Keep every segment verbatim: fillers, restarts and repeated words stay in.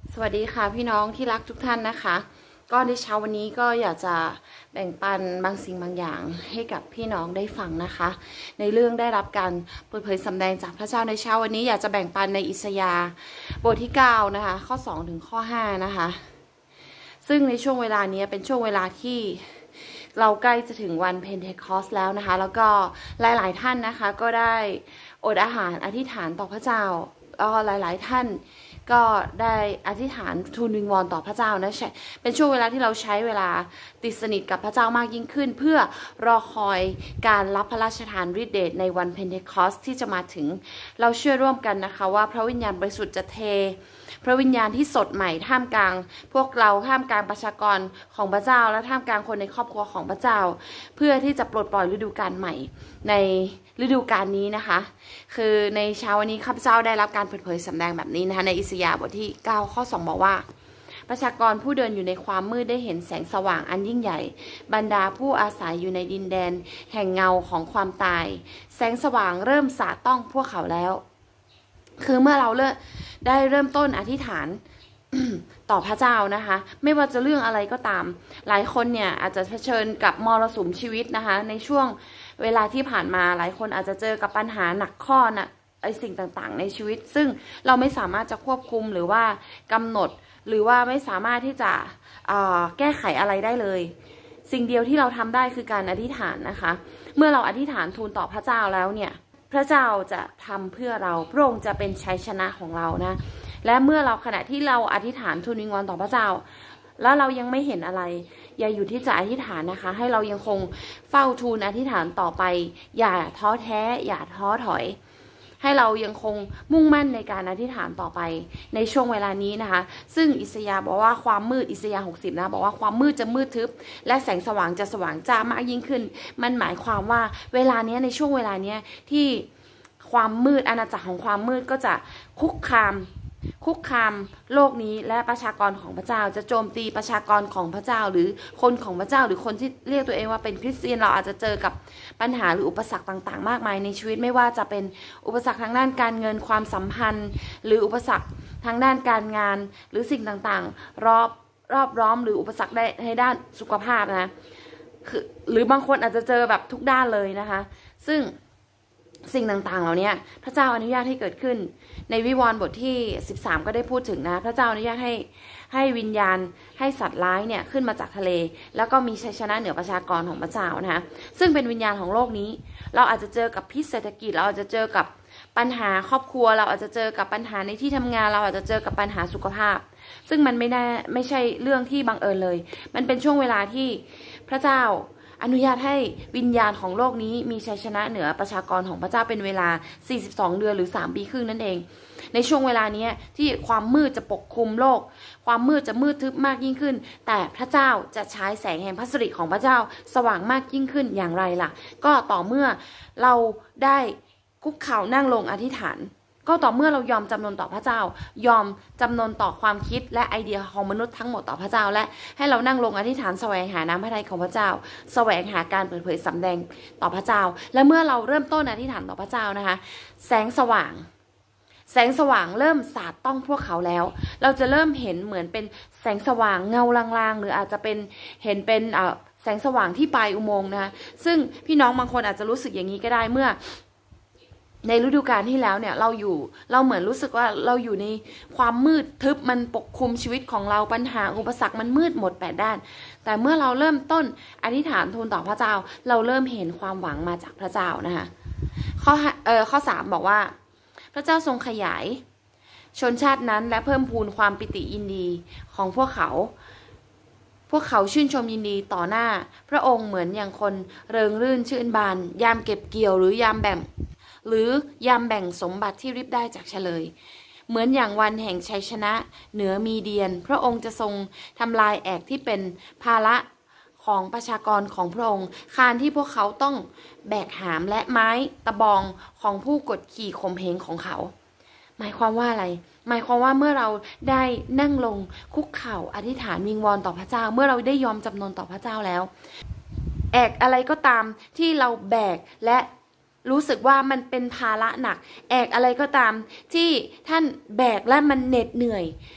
สวัสดีค่ะพี่น้องที่รักทุกท่านนะคะก็ในเช้าวันนี้ก็อยากจะแบ่งปันบางสิ่งบางอย่างให้กับพี่น้องได้ฟังนะคะในเรื่องได้รับการเปิดเผยสำแดงจากพระเจ้าในเช้าวันนี้อยากจะแบ่งปันในอิสยาห์บทที่เก้านะคะข้อสองถึงข้อห้านะคะซึ่งในช่วงเวลานี้เป็นช่วงเวลาที่เราใกล้จะถึงวันเพนเทคอสแล้วนะคะแล้วก็หลายๆท่านนะคะก็ได้อดอาหารอธิษฐานต่อพระเจ้าแล้วหลายๆท่านก็ได้อธิษฐานทูลวิงวอนต่อพระเจ้านะเป็นช่วงเวลาที่เราใช้เวลาติดสนิทกับพระเจ้ามากยิ่งขึ้นเพื่อรอคอยการรับพระราชทานฤทธิเดชในวันเพนเทคอสที่จะมาถึงเราเชื่อร่วมกันนะคะว่าพระวิญญาณบริสุทธิ์จะเทพระวิญญาณที่สดใหม่ท่ามกลางพวกเราท่ามกลางประชากรของพระเจ้าและท่ามกลางคนในครอบครัวของพระเจ้าเพื่อที่จะปลดปล่อยฤดูกาลใหม่ในฤดูกาลนี้นะคะคือในเช้าวันนี้ข้าพเจ้าได้รับการเปิดเผยสำแดงแบบนี้นะคะในอิสยาห์บทที่เก้าข้อสองบอกว่าประชากรผู้เดินอยู่ในความมืดได้เห็นแสงสว่างอันยิ่งใหญ่บรรดาผู้อาศัยอยู่ในดินแดนแห่งเงาของความตายแสงสว่างเริ่มสาดต้องพวกเขาแล้วคือเมื่อเราเลิกได้เริ่มต้นอธิษฐาน ต่อพระเจ้านะคะไม่ว่าจะเรื่องอะไรก็ตามหลายคนเนี่ยอาจจะเผชิญกับมรสุมชีวิตนะคะในช่วงเวลาที่ผ่านมาหลายคนอาจจะเจอกับปัญหาหนักข้อนะไอสิ่งต่างๆในชีวิตซึ่งเราไม่สามารถจะควบคุมหรือว่ากำหนดหรือว่าไม่สามารถที่จะแก้ไขอะไรได้เลยสิ่งเดียวที่เราทำได้คือการอธิษฐานนะคะเมื่อเราอธิษฐานทูลต่อพระเจ้าแล้วเนี่ยพระเจ้าจะทำเพื่อเราพระองค์จะเป็นชัยชนะของเรานะและเมื่อเราขณะที่เราอธิษฐานทูลวิงวอนต่อพระเจ้าแล้วเรายังไม่เห็นอะไรอย่าอยู่ที่จะอธิษฐานนะคะให้เรายังคงเฝ้าทูลอธิษฐานต่อไปอย่าท้อแท้อย่าท้อถอยให้เรายังคงมุ่งมั่นในการอธิษฐานต่อไปในช่วงเวลานี้นะคะซึ่งอิสยาห์บอกว่าความมืดอิสยาห์หกสิบนะบอกว่าความมืดจะมืดทึบและแสงสว่างจะสว่างจ้ามากยิ่งขึ้นมันหมายความว่าเวลานี้ในช่วงเวลานี้ที่ความมืดอาณาจักรของความมืดก็จะคุกคามคุกคามโลกนี้และประชากรของพระเจ้าจะโจมตีประชากรของพระเจ้าหรือคนของพระเจ้าหรือคนที่เรียกตัวเองว่าเป็นคริสเตียนเราอาจจะเจอกับปัญหาหรืออุปสรรคต่างๆมากมายในชีวิตไม่ว่าจะเป็นอุปสรรคทางด้านการเงินความสัมพันธ์หรืออุปสรรคทางด้านการงานหรือสิ่งต่างๆรอบรอบร้อมหรืออุปสรรคในด้านสุขภาพนะคือหรือบางคนอาจจะเจอแบบทุกด้านเลยนะคะซึ่งสิ่งต่างๆเหล่านี้พระเจ้าอนุญาตให้เกิดขึ้นในวิวรณ์บทที่สิบสามก็ได้พูดถึงนะพระเจ้าอนุญาตให้ให้วิญญาณให้สัตว์ร้ายเนี่ยขึ้นมาจากทะเลแล้วก็มีชัยชนะเหนือประชากรของพระเจ้านะคะซึ่งเป็นวิญญาณของโลกนี้เราอาจจะเจอกับพิษเศรษฐกิจเราอาจจะเจอกับปัญหาครอบครัวเราอาจจะเจอกับปัญหาในที่ทำงานเราอาจจะเจอกับปัญหาสุขภาพซึ่งมันไม่ได้ไม่ใช่เรื่องที่บังเอิญเลยมันเป็นช่วงเวลาที่พระเจ้าอนุญาตให้วิญญาณของโลกนี้มีชัยชนะเหนือประชากรของพระเจ้าเป็นเวลาสี่สิบสองเดือนหรือสามปีครึ่งนั่นเองในช่วงเวลานี้ที่ความมืดจะปกคลุมโลกความมืดจะมืดทึบมากยิ่งขึ้นแต่พระเจ้าจะฉายแสงแห่งพระสิริของพระเจ้าสว่างมากยิ่งขึ้นอย่างไรล่ะก็ต่อเมื่อเราได้คุกเข่านั่งลงอธิษฐานก็ต่อเมื่อเรายอมจำนนต่อพระเจ้ายอมจำนนต่อความคิดและไอเดียของมนุษย์ทั้งหมดต่อพระเจ้าและให้เรานั่งลงอธิษฐานแสวงหาน้ำพระทัยของพระเจ้าแสวงหาการเปิดเผยสำแดงต่อพระเจ้าและเมื่อเราเริ่มต้นอธิษฐานต่อพระเจ้านะคะแสงสว่างแสงสว่างเริ่มสาดต้องพวกเขาแล้วเราจะเริ่มเห็นเหมือนเป็นแสงสว่างเงาลางๆหรืออาจจะเป็นเห็นเป็นแสงสว่างที่ปลายอุโมงค์นะคะซึ่งพี่น้องบางคนอาจจะรู้สึกอย่างนี้ก็ได้เมื่อในฤดูกาลที่แล้วเนี่ยเราอยู่เราเหมือนรู้สึกว่าเราอยู่ในความมืดทึบมันปกคลุมชีวิตของเราปัญหาอุปสรรคมันมืดหมดแปดด้านแต่เมื่อเราเริ่มต้นอธิษฐานทูลต่อพระเจ้าเราเริ่มเห็นความหวังมาจากพระเจ้านะคะข้อเอ่อข้อสามบอกว่าพระเจ้าทรงขยายชนชาตินั้นและเพิ่มพูนความปิติยินดีของพวกเขาพวกเขาชื่นชมยินดีต่อหน้าพระองค์เหมือนอย่างคนเริงรื่นชื่นบานยามเก็บเกี่ยวหรือยามแบ่งหรือยามแบ่งสมบัติที่ริบได้จากเฉลยเหมือนอย่างวันแห่งชัยชนะเหนือมีเดียนพระองค์จะทรงทำลายแอกที่เป็นภาระของประชากรของพระองค์คานที่พวกเขาต้องแบกหามและไม้ตะบองของผู้กดขี่ข่มเหงของเขาหมายความว่าอะไรหมายความว่าเมื่อเราได้นั่งลงคุกเข่าอธิษฐานวิงวอนต่อพระเจ้าเมื่อเราได้ยอมจำนนต่อพระเจ้าแล้วแอกอะไรก็ตามที่เราแบกและรู้สึกว่ามันเป็นภาระหนักแอกอะไรก็ตามที่ท่านแบกและมันเหน็ดเหนื่อย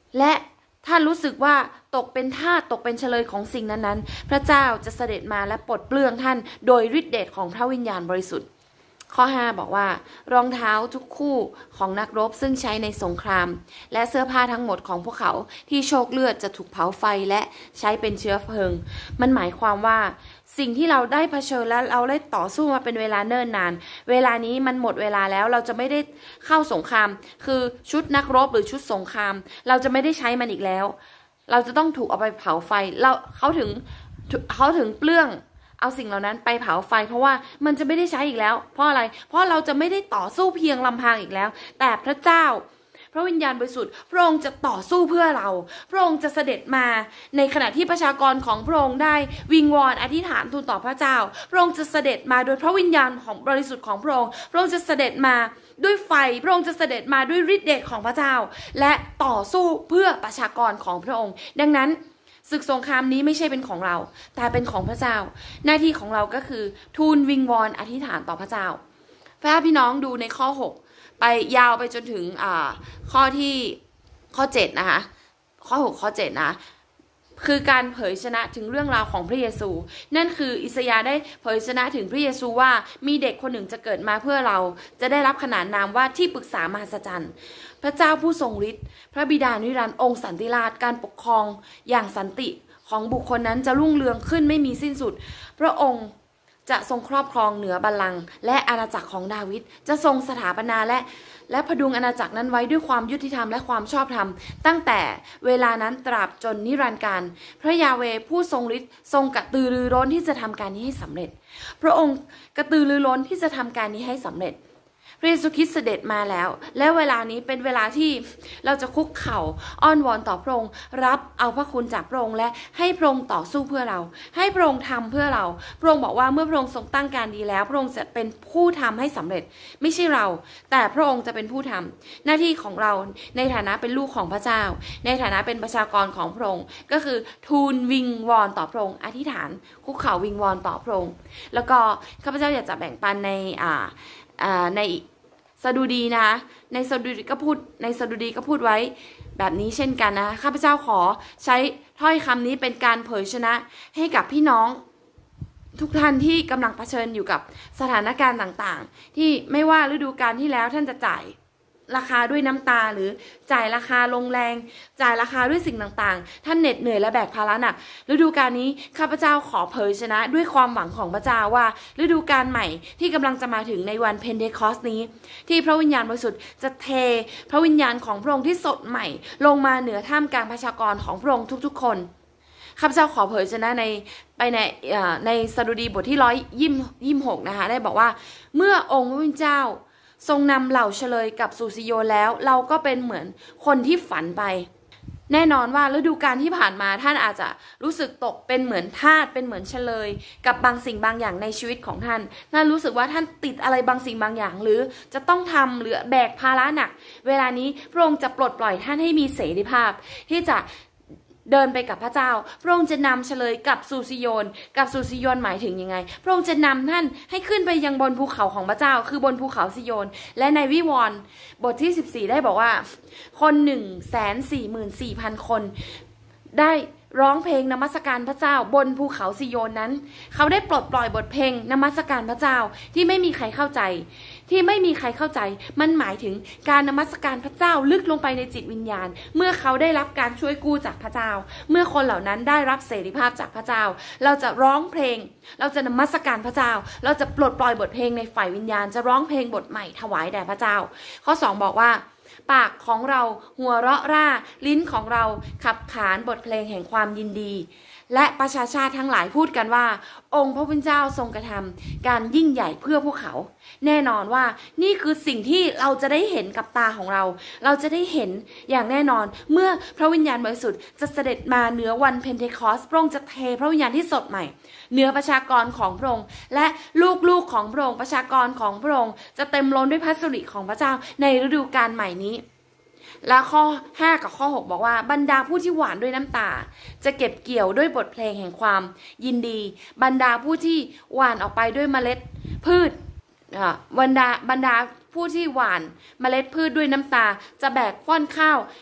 และท่านรู้สึกว่าตกเป็นทาสตกเป็นเฉลยของสิ่งนั้นๆพระเจ้าจะเสด็จมาและปลดเปลื้องท่านโดยฤทธิเดชของพระวิญญาณบริสุทธิ์ข้อห้าบอกว่ารองเท้าทุกคู่ของนักรบซึ่งใช้ในสงครามและเสื้อผ้าทั้งหมดของพวกเขาที่โชคเลือดจะถูกเผาไฟและใช้เป็นเชื้อเพลิงมันหมายความว่าสิ่งที่เราได้เผชิญและเราได้ต่อสู้มาเป็นเวลาเนิ่นนานเวลานี้มันหมดเวลาแล้วเราจะไม่ได้เข้าสงครามคือชุดนักรบหรือชุดสงครามเราจะไม่ได้ใช้มันอีกแล้วเราจะต้องถูกเอาไปเผาไฟเราเขาถึงเขาถึงเปลื้องเอาสิ่งเหล่านั้นไปเผาไฟเพราะว่ามันจะไม่ได้ใช้อีกแล้วเพราะอะไรเพราะเราจะไม่ได้ต่อสู้เพียงลำพังอีกแล้วแต่พระเจ้าพระวิญญาณบริสุทธิ์พระองค์จะต่อสู้เพื่อเราพระองค์จะเสด็จมาในขณะที่ประชากรของพระองค์ได้วิงวอนอธิษฐานทูลต่อพระเจ้าพระองค์จะเสด็จมาโดยพระวิญญาณของบริสุทธิ์ของพระองค์พระองค์จะเสด็จมาด้วยไฟพระองค์จะเสด็จมาด้วยฤทธิ์เดชของพระเจ้าและต่อสู้เพื่อประชากรของพระองค์ดังนั้นศึกสงครามนี้ไม่ใช่เป็นของเราแต่เป็นของพระเจ้าหน้าที่ของเราก็คือทูลวิงวอนอธิษฐานต่อพระเจ้าถ้าพี่น้องดูในข้อหกไปยาวไปจนถึงอ่าข้อที่ข้อเจ็ดนะคะข้อหกข้อเจ็ดนะคือการเผยชนะถึงเรื่องราวของพระเยซูนั่นคืออิสยาห์ได้เผยชนะถึงพระเยซูว่ามีเด็กคนหนึ่งจะเกิดมาเพื่อเราจะได้รับขนานนามว่าที่ปรึกษามหัศจรรย์พระเจ้าผู้ทรงฤทธิ์พระบิดานิรันดร์องค์สันติราชการปกครองอย่างสันติของบุคคลนั้นจะรุ่งเรืองขึ้นไม่มีสิ้นสุดพระองค์จะทรงครอบครองเหนือบัลลังก์และอาณาจักรของดาวิดจะทรงสถาปนาและและพดุงอาณาจักรนั้นไว้ด้วยความยุติธรรมและความชอบธรรมตั้งแต่เวลานั้นตราบจนนิรันดร์กาลพระยาเวห์ผู้ทรงฤทธิ์ทรงกระตือรือร้นที่จะทำการนี้ให้สำเร็จพระองค์กระตือรือร้นที่จะทำการนี้ให้สำเร็จพระเยซูคริสต์เสด็จมาแล้วและเวลานี้เป็นเวลาที่เราจะคุกเข่าอ้อนวอนต่อพระองค์รับเอาพระคุณจากพระองค์และให้พระองค์ต่อสู้เพื่อเราให้พระองค์ทำเพื่อเราพระองค์บอกว่าเมื่อพระองค์ทรงตั้งการดีแล้วพระองค์จะเป็นผู้ทำให้สำเร็จไม่ใช่เราแต่พระองค์จะเป็นผู้ทำหน้าที่ของเราในฐานะเป็นลูกของพระเจ้าในฐานะเป็นประชากรของพระองค์ก็คือทูลวิงวอนต่อพระองค์อธิษฐานคุกเข่าวิงวอนต่อพระองค์แล้วก็ข้าพเจ้าอยากจะแบ่งปันในอ่าในสดุดีนะในสดุดีก็พูดในสดุดีก็พูดไว้แบบนี้เช่นกันนะข้าพเจ้าขอใช้ถ้อยคำนี้เป็นการเผยชนะให้กับพี่น้องทุกท่านที่กำลังเผชิญอยู่กับสถานการณ์ต่างๆที่ไม่ว่าฤดูกาลที่แล้วท่านจะจ่ายราคาด้วยน้ำตาหรือจ่ายราคาลงแรงจ่ายราคาด้วยสิ่งต่างๆท่านเหน็ดเหนื่อยและแบกภาระหนักฤดูกาลนี้ข้าพเจ้าขอเผยชนะด้วยความหวังของพระเจ้าว่าฤดูกาลใหม่ที่กำลังจะมาถึงในวันเพนเทคอสต์นี้ที่พระวิญญาณบริสุทธิ์จะเทพระวิญญาณของพระองค์ที่สดใหม่ลงมาเหนือท่ามกลางประชากรของพระองค์ทุกๆคนข้าพเจ้าขอเผยชนะในไปในในสดุดีบทที่ร้อยยี่สิบหกนะคะได้บอกว่าเมื่อองค์พระผู้เป็นเจ้าทรงนำเหล่าเฉลยกับสู่ซิโยนแล้วเราก็เป็นเหมือนคนที่ฝันไปแน่นอนว่าฤดูกาลที่ผ่านมาท่านอาจจะรู้สึกตกเป็นเหมือนทาสเป็นเหมือนเฉลยกับบางสิ่งบางอย่างในชีวิตของท่านท่านรู้สึกว่าท่านติดอะไรบางสิ่งบางอย่างหรือจะต้องทำหรือแบกภาระหนักเวลานี้พระองค์จะปลดปล่อยท่านให้มีเสรีภาพที่จะเดินไปกับพระเจ้าพระองค์จะนำเฉลยกับสู่ซิโยนกับสู่ซิโยนหมายถึงยังไงพระองค์จะนำท่านให้ขึ้นไปยังบนภูเขาของพระเจ้าคือบนภูเขาซิโยนและในวิวรณ์บทที่สิบสี่ได้บอกว่าคนหนึ่งแสนสี่หมื่นสี่พันคนได้ร้องเพลงนมัสการพระเจ้าบนภูเขาซิโยนนั้นเขาได้ปลดปล่อยบทเพลงนมัสการพระเจ้าที่ไม่มีใครเข้าใจที่ไม่มีใครเข้าใจมันหมายถึงการนมัสการพระเจ้าลึกลงไปในจิตวิญญาณเมื่อเขาได้รับการช่วยกู้จากพระเจ้าเมื่อคนเหล่านั้นได้รับเสรีภาพจากพระเจ้าเราจะร้องเพลงเราจะนมัสการพระเจ้าเราจะปลดปล่อยบทเพลงในฝ่ายวิญญาณจะร้องเพลงบทใหม่ถวายแด่พระเจ้าข้อสองบอกว่าปากของเราหัวเราะร่าลิ้นของเราขับขานบทเพลงแห่งความยินดีและประชาชาติทั้งหลายพูดกันว่าองค์พระผู้เป็นเจ้าทรงกระทำการยิ่งใหญ่เพื่อพวกเขาแน่นอนว่านี่คือสิ่งที่เราจะได้เห็นกับตาของเราเราจะได้เห็นอย่างแน่นอนเมื่อพระวิญญาณบริสุทธิ์จะเสด็จมาเหนือวันเพนเทคอสต์พระองค์จะเทพระวิญญาณที่สดใหม่เหนือประชากรของพระองค์และลูกๆของพระองค์ประชากรของพระองค์จะเต็มล้นด้วยพระสิริของพระเจ้าในฤดูกาลใหม่นี้และข้อห้ากับข้อหกบอกว่าบรรดาผู้ที่หวานด้วยน้ำตาจะเก็บเกี่ยวด้วยบทเพลงแห่งความยินดีบรรดาผู้ที่หวานออกไปด้วยเมล็ดพืชบรรดาบรรดาผู้ที่หวานเมล็ดพืชด้วยน้ำตาจะแบกฟ้อนข้าว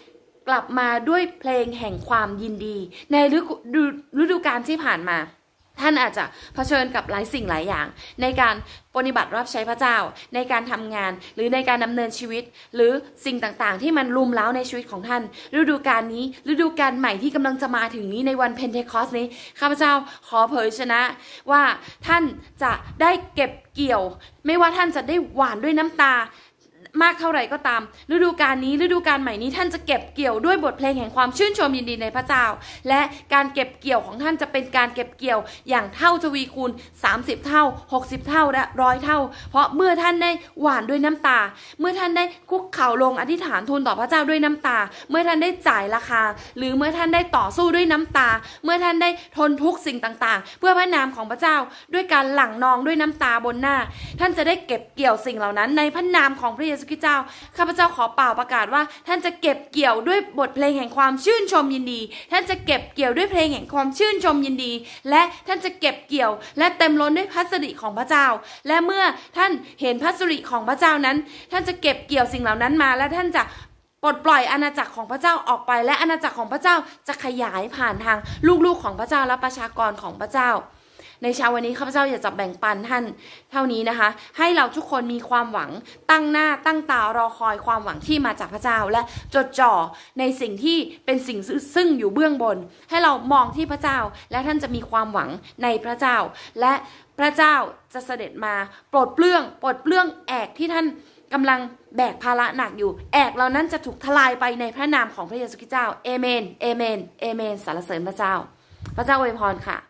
กลับมาด้วยเพลงแห่งความยินดีในฤดูฤดูกาลที่ผ่านมาท่านอาจจะเผชิญกับหลายสิ่งหลายอย่างในการปฏิบัติรับใช้พระเจ้าในการทำงานหรือในการดำเนินชีวิตหรือสิ่งต่างๆที่มันรุมเร้าในชีวิตของท่านฤดูกาลนี้ฤดูกาลใหม่ที่กำลังจะมาถึงนี้ในวันเพนเทคอสนี้ข้าพเจ้าขอเผยชนะว่าท่านจะได้เก็บเกี่ยวไม่ว่าท่านจะได้หวานด้วยน้ำตามากเท่าไหร่ก็ตามฤดูกาลนี้ฤดูกาลใหม่นี้ท่านจะเก็บเกี่ยวด้วยบทเพลงแห่งความชื่นชมยินดีในพระเจ้าและการเก็บเกี่ยวของท่านจะเป็นการเก็บเกี่ยวอย่างเท่าทวีคูณสามสิบเท่าหกสิบเท่าและร้อยเท่าเพราะเมื่อท่านได้หวานด้วยน้ำตาเมื่อท่านได้คุกเข่าลงอธิษฐานทูลต่อพระเจ้าด้วยน้ำตาเมื่อท่านได้จ่ายราคาหรือเมื่อท่านได้ต่อสู้ด้วยน้ำตาเมื่อท่านได้ทนทุกสิ่งต่างๆเพื่อพระนามของพระเจ้าด้วยการหลั่งนองด้วยน้ำตาบนหน้าท่านจะได้เก็บเกี่ยวสิ่งเหล่านั้นในพระนามของพระเยซูคริสต์เจ้าข้าพเจ้าขอเป่าประกาศว่าท่านจะเก็บเกี่ยวด้วยบทเพลงแห่งความชื่นชมยินดีท่านจะเก็บเกี่ยวด้วยเพลงแห่งความชื่นชมยินดีและท่านจะเก็บเกี่ยวและเต็มล้นด้วยพระสิริของพระเจ้าและเมื่อท่านเห็นพระสิริของพระเจ้านั้นท่านจะเก็บเกี่ยวสิ่งเหล่านั้นมาและท่านจะปลดปล่อยอาณาจักรของพระเจ้าออกไปและอาณาจักรของพระเจ้าจะขยายผ่านทางลูกๆของพระเจ้าและประชากรของพระเจ้าในเช้าวันนี้ข้าพเจ้าอยากจะแบ่งปันท่านเท่านี้นะคะให้เราทุกคนมีความหวังตั้งหน้าตั้งตารอคอยความหวังที่มาจากพระเจ้าและจดจ่อในสิ่งที่เป็นสิ่งซึ่งอยู่เบื้องบนให้เรามองที่พระเจ้าและท่านจะมีความหวังในพระเจ้าและพระเจ้าจะเสด็จมาปลดเปลื้องปลดเปลื้องแอกที่ท่านกำลังแบกภาระหนักอยู่แอกเหล่านั้นจะถูกทลายไปในพระนามของพระเยซูคริสต์เจ้าเอเมนเอเมนเอเมนสรรเสริญพระเจ้าพระเจ้าอวยพรค่ะ